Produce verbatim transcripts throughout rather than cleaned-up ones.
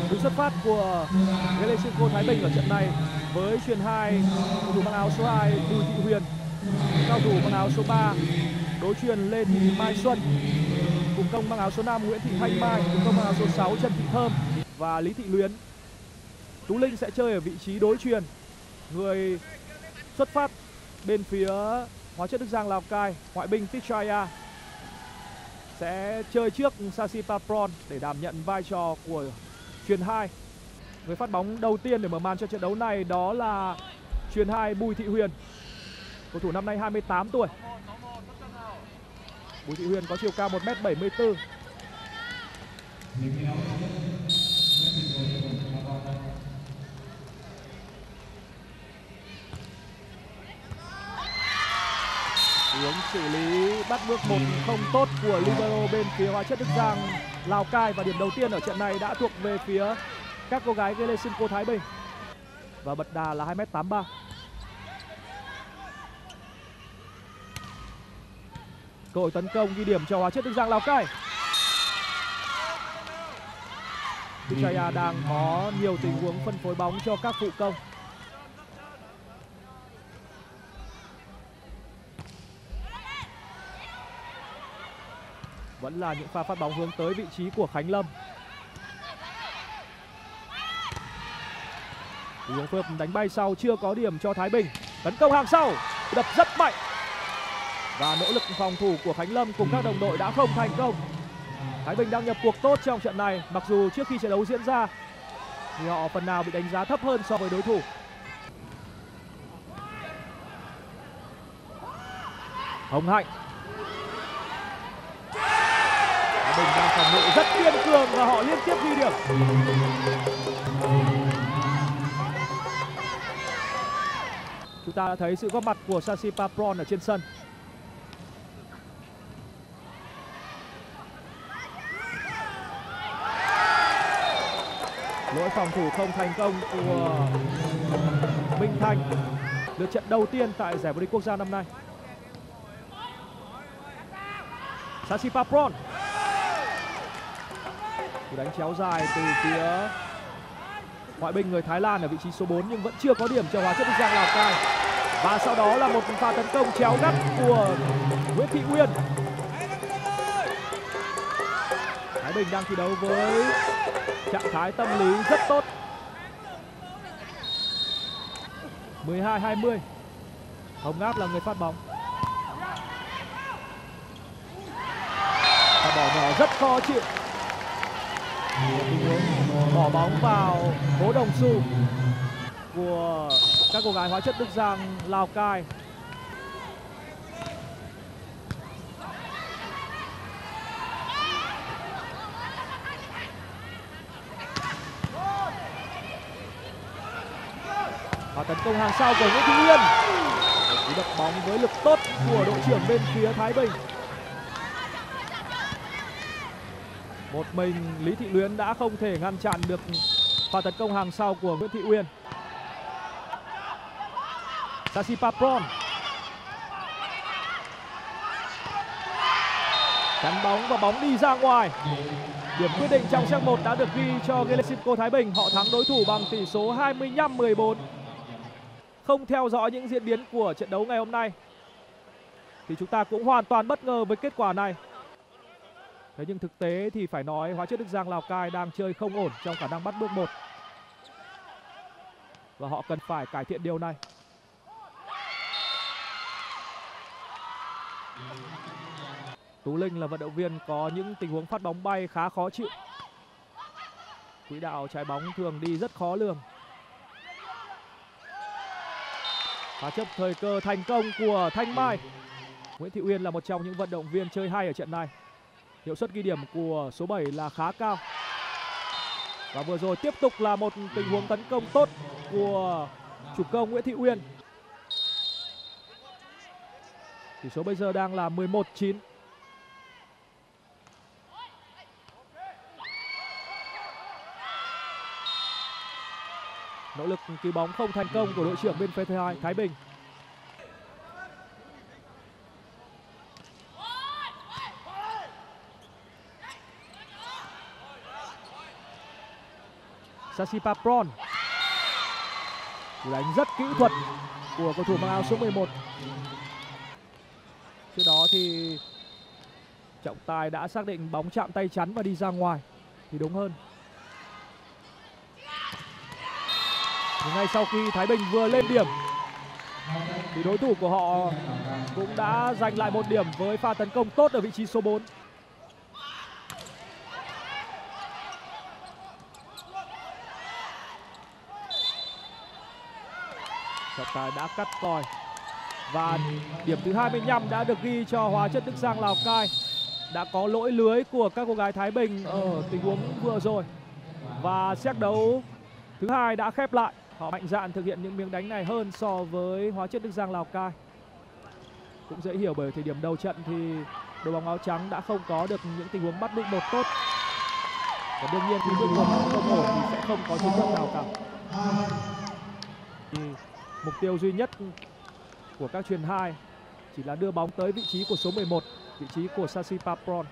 Đứng xuất phát của Gelesimco Thái Bình ở trận này với chuyền hai cầu thủ mang áo số hai Bùi Thị Huyền, cao thủ mang áo số ba đối chuyền Lê Thị Mai Xuân, cùng công mang áo số năm Nguyễn Thị Thanh Mai, cùng công mang áo số sáu Trần Thị Thơm và Lý Thị Luyến. Tú Linh sẽ chơi ở vị trí đối chuyền. Người xuất phát bên phía Hóa Chất Đức Giang Lào Cai, ngoại binh Tichaya sẽ chơi trước Sasipapron để đảm nhận vai trò của chuyền hai. Người phát bóng đầu tiên để mở màn cho trận đấu này đó là chuyền hai Bùi Thị Huyền, cầu thủ năm nay hai mươi tám tuổi. Bùi Thị Huyền có chiều cao một mét bảy mươi tư. Hướng xử lý bắt bước một không tốt của libero bên phía Hóa Chất Đức Giang Lào Cai, và điểm đầu tiên ở trận này đã thuộc về phía các cô gái Gelesimco Thái Bình và bật đà là hai mét tám mươi ba. Cơ hội tấn công ghi điểm cho Hóa Chất Đức Giang Lào Cai. Tichaya đang có nhiều tình huống phân phối bóng cho các phụ công. Vẫn là những pha phát bóng hướng tới vị trí của Khánh Lâm. Tình huống phối hợp đánh bay sau chưa có điểm cho Thái Bình. Tấn công hàng sau, đập rất mạnh. Và nỗ lực phòng thủ của Khánh Lâm cùng các đồng đội đã không thành công. Thái Bình đang nhập cuộc tốt trong trận này, mặc dù trước khi trận đấu diễn ra thì họ phần nào bị đánh giá thấp hơn so với đối thủ. Hồng Hạnh. Thái Bình đang phòng ngự rất kiên cường và họ liên tiếp ghi điểm. Chúng ta đã thấy sự góp mặt của Sasipapron ở trên sân. Lỗi phòng thủ không thành công của Minh Thanh, lượt trận đầu tiên tại giải vô địch quốc gia năm nay. Sasipapron đánh chéo dài từ phía ngoại binh người Thái Lan ở vị trí số bốn nhưng vẫn chưa có điểm cho Hóa Chất Đức Giang Lào Cai. Và sau đó là một pha tấn công chéo gắt của Nguyễn Thị Uyên. Thái Bình đang thi đấu với trạng thái tâm lý rất tốt. mười hai hai mươi. Hồng Ngát là người phát bóng. Và bỏ nhỏ rất khó chịu. Bỏ bóng vào hố đồng xu của các cô gái Hóa Chất Đức Giang Lào Cai. Và tấn công hàng sau của Nguyễn Thị Uyên. Một cú đập bóng với lực tốt của đội trưởng bên phía Thái Bình. Một mình Lý Thị Luyến đã không thể ngăn chặn được pha tấn công hàng sau của Nguyễn Thị Uyên. Sasipapron chắn bóng và bóng đi ra ngoài. Điểm quyết định trong set một đã được ghi cho Gelesimco Thái Bình. Họ thắng đối thủ bằng tỷ số hai mươi lăm mười bốn. Không theo dõi những diễn biến của trận đấu ngày hôm nay thì chúng ta cũng hoàn toàn bất ngờ với kết quả này. Thế nhưng thực tế thì phải nói Hóa Chất Đức Giang Lào Cai đang chơi không ổn trong khả năng bắt bước một. Và họ cần phải cải thiện điều này. Tú Linh là vận động viên có những tình huống phát bóng bay khá khó chịu. Quỹ đạo trái bóng thường đi rất khó lường. Phá chấp thời cơ thành công của Thanh Mai. Nguyễn Thị Uyên là một trong những vận động viên chơi hay ở trận này. Hiệu suất ghi điểm của số bảy là khá cao. Và vừa rồi tiếp tục là một tình huống tấn công tốt của chủ công Nguyễn Thị Uyên. Tỷ số bây giờ đang là mười một chín. Nỗ lực cứu bóng không thành công của đội trưởng bên phía Thái, Thái Bình. Sasipapron. Cú đánh rất kỹ thuật của cầu thủ mang áo số mười một. Trước đó thì trọng tài đã xác định bóng chạm tay chắn và đi ra ngoài thì đúng hơn. Nhưng ngay sau khi Thái Bình vừa lên điểm thì đối thủ của họ cũng đã giành lại một điểm với pha tấn công tốt ở vị trí số bốn. Trọng tài đã cắt còi và điểm thứ hai mươi lăm đã được ghi cho Hóa Chất Đức Giang Lào Cai. Đã có lỗi lưới của các cô gái Thái Bình ở tình huống vừa rồi và set đấu thứ hai đã khép lại. Họ mạnh dạn thực hiện những miếng đánh này hơn so với Hóa Chất Đức Giang Lào Cai. Cũng dễ hiểu bởi thời điểm đầu trận thì đội bóng áo trắng đã không có được những tình huống bắt đụng một tốt. Và đương nhiên khi bước cuộc không ổn thì sẽ không có chiến thuật nào cả. Thì mục tiêu duy nhất của các chuyền hai chỉ là đưa bóng tới vị trí của số mười một, vị trí của Sasipapron.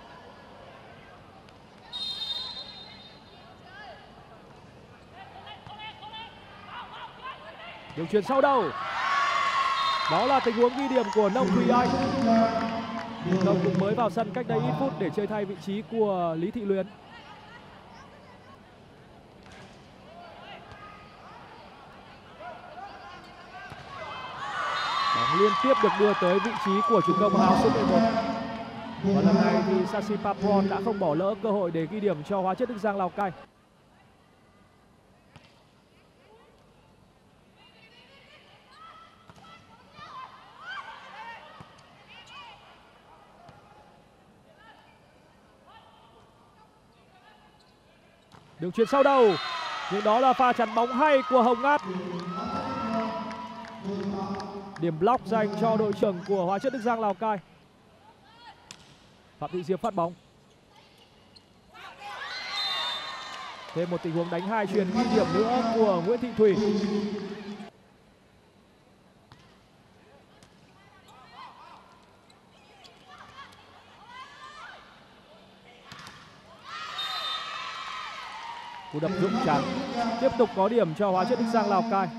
Đường chuyền sau đầu. Đó là tình huống ghi điểm của Nông Thùy Anh. Nông cũng mới vào sân cách đây ít phút để chơi thay vị trí của Lý Thị Luyến. Bóng liên tiếp được đưa tới vị trí của chủ công áo số mười một. Và lần này thì Sasipapron đã không bỏ lỡ cơ hội để ghi điểm cho Hóa Chất Đức Giang Lào Cai. Đường chuyền sau đầu. Nhưng đó là pha chắn bóng hay của Hồng Ngát. Điểm block dành cho đội trưởng của Hóa Chất Đức Giang Lào Cai. Phạm Thị Diệp phát bóng. Thêm một tình huống đánh hai chuyền ghi điểm nữa của Nguyễn Thị Thủy. Cú đập rụng chắn. Tiếp tục có điểm cho Hóa Chất Đức Giang Lào Cai.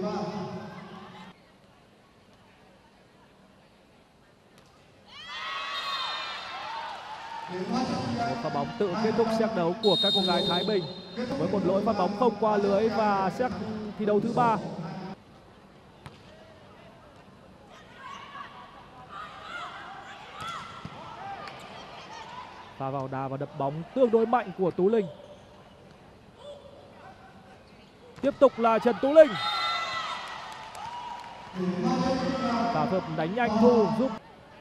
Một pha bóng tự kết thúc set đấu của các cô gái Thái Bình với một lỗi phát bóng không qua lưới và set thi đấu thứ ba. Pha vào đà và đập bóng tương đối mạnh của Tú Linh. Tiếp tục là Trần Tú Linh. Pha hợp đánh nhanh Thu giúp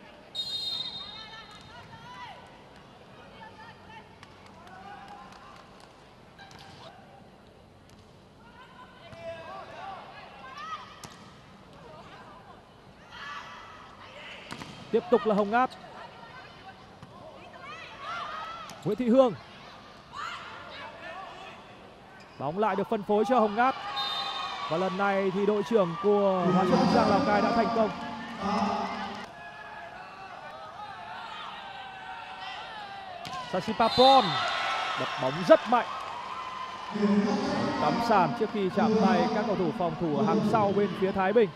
tiếp tục là Hồng Ngát. Nguyễn Thị Hương. Bóng lại được phân phối cho Hồng Ngát. Và lần này thì đội trưởng của Hóa Chất Đức Giang Lào Cai đã thành công. Sasipapron đập bóng rất mạnh. Cắm sàn trước khi chạm tay các cầu thủ phòng thủ ở hàng sau bên phía Thái Bình.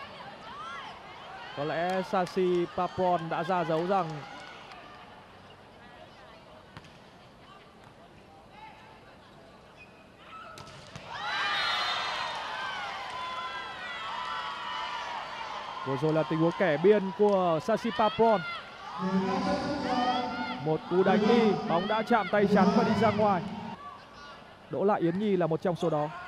Có lẽ Sasipapron đã ra dấu rằng vừa rồi là tình huống kẻ biên của Sasipapron. Một cú đánh đi, bóng đã chạm tay chắn và đi ra ngoài. Đỗ Lại Yến Nhi là một trong số đó.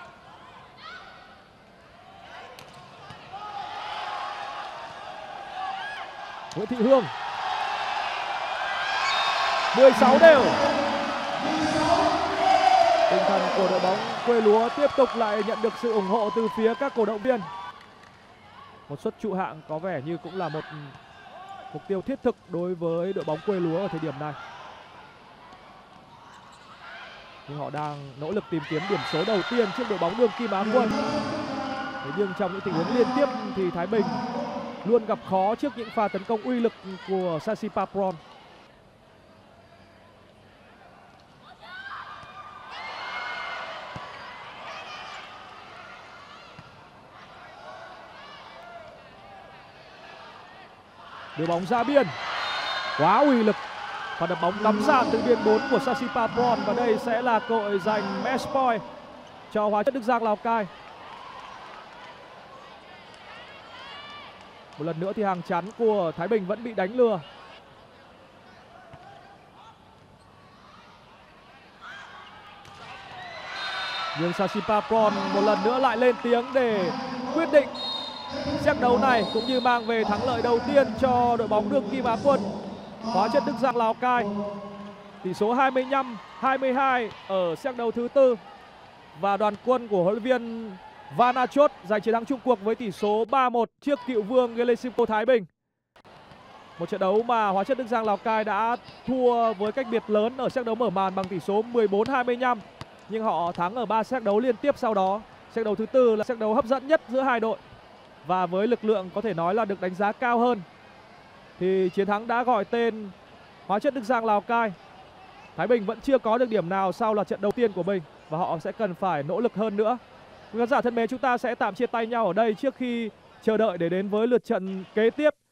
Nguyễn Thị Hương. mười sáu đều. Tinh thần của đội bóng quê lúa tiếp tục lại nhận được sự ủng hộ từ phía các cổ động viên. Một suất trụ hạng có vẻ như cũng là một mục tiêu thiết thực đối với đội bóng quê lúa ở thời điểm này. Nhưng họ đang nỗ lực tìm kiếm điểm số đầu tiên trước đội bóng đương kim Á quân. Thế nhưng trong những tình huống liên tiếp thì Thái Bình luôn gặp khó trước những pha tấn công uy lực của Sasipapron. đưa bóng ra biên, quá uy lực, và đập bóng cắm ra từ biên bốn của Sasipapron, và đây sẽ là cơ hội giành match point cho Hóa Chất Đức Giang Lào Cai. Một lần nữa thì hàng chắn của Thái Bình vẫn bị đánh lừa. Nhưng Sasipapron một lần nữa lại lên tiếng để quyết định trận đấu này, cũng như mang về thắng lợi đầu tiên cho đội bóng đương kim Á quân Hóa Chất Đức Giang Lào Cai. Tỷ số hai mươi lăm hai mươi hai ở set đấu thứ tư, và đoàn quân của huấn luyện viên Vanachot giành chiến thắng chung cuộc với tỷ số ba một trước cựu vương Gelesimco Thái Bình. Một trận đấu mà Hóa Chất Đức Giang Lào Cai đã thua với cách biệt lớn ở set đấu mở màn bằng tỷ số mười bốn hai mươi lăm, nhưng họ thắng ở ba set đấu liên tiếp sau đó. Set đấu thứ tư là set đấu hấp dẫn nhất giữa hai đội, và với lực lượng có thể nói là được đánh giá cao hơn, thì chiến thắng đã gọi tên Hóa Chất Đức Giang Lào Cai. Thái Bình vẫn chưa có được điểm nào sau loạt trận đầu tiên của mình, và họ sẽ cần phải nỗ lực hơn nữa. Quý khán giả thân mến, chúng ta sẽ tạm chia tay nhau ở đây trước khi chờ đợi để đến với lượt trận kế tiếp